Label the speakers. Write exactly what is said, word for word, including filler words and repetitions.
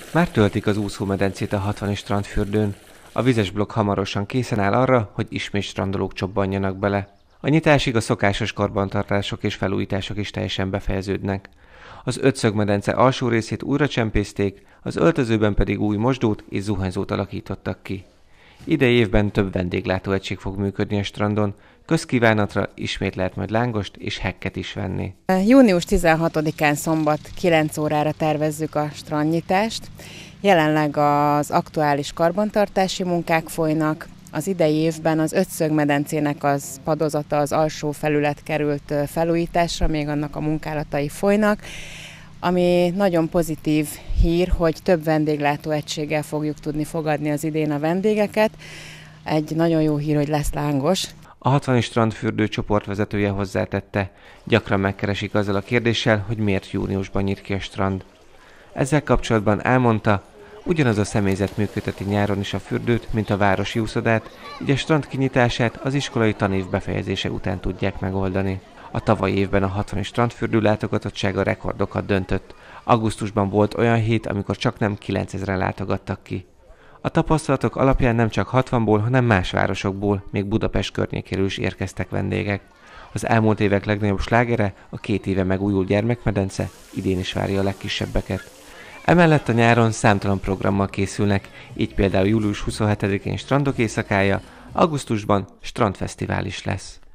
Speaker 1: Már töltik az úszómedencét a hatvani strandfürdőn. A vizes blokk hamarosan készen áll arra, hogy ismét strandolók csobbanjanak bele. A nyitásig a szokásos karbantartások és felújítások is teljesen befejeződnek. Az ötszögmedence alsó részét újra csempészték, az öltözőben pedig új mosdót és zuhanyzót alakítottak ki. Idei évben több vendéglátóegység fog működni a strandon, közkívánatra ismét lehet majd lángost és hekket is venni.
Speaker 2: június tizenhatodikán szombat kilenc órára tervezzük a strandnyitást. Jelenleg az aktuális karbantartási munkák folynak. Az idei évben az ötszögmedencének az padozata, az alsó felület került felújításra, még annak a munkálatai folynak. Ami nagyon pozitív hír, hogy több vendéglátóegységgel fogjuk tudni fogadni az idén a vendégeket. Egy nagyon jó hír, hogy lesz lángos.
Speaker 1: A hatvani strandfürdő csoportvezetője hozzátette, gyakran megkeresik azzal a kérdéssel, hogy miért júniusban nyit ki a strand. Ezzel kapcsolatban elmondta, ugyanaz a személyzet működteti nyáron is a fürdőt, mint a városi úszodát, így a strand kinyitását az iskolai tanév befejezése után tudják megoldani. A tavalyi évben a hatvani strandfürdő látogatottsága rekordokat döntött. Augusztusban volt olyan hét, amikor csaknem kilencezren látogattak ki. A tapasztalatok alapján nem csak hatvanból, hanem más városokból, még Budapest környékéről is érkeztek vendégek. Az elmúlt évek legnagyobb slágere, a két éve megújult gyermekmedence, idén is várja a legkisebbeket. Emellett a nyáron számtalan programmal készülnek, így például július huszonhetedikén strandok éjszakája, augusztusban strandfesztivál is lesz.